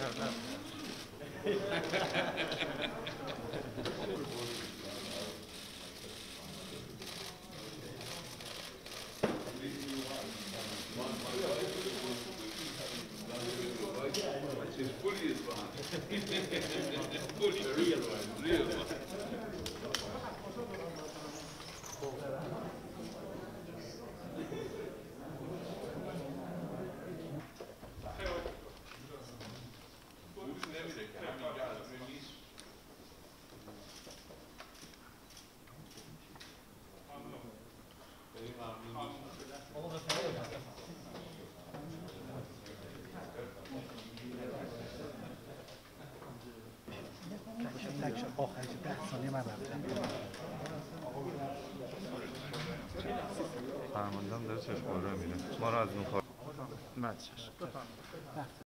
Fully Isfahan. Fully real one. Real one. فرماندهم داره چشم رو میره ما رو از اون